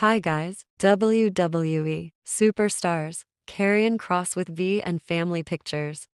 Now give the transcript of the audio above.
Hi guys, WWE Superstars, karrion kross with V and family pictures.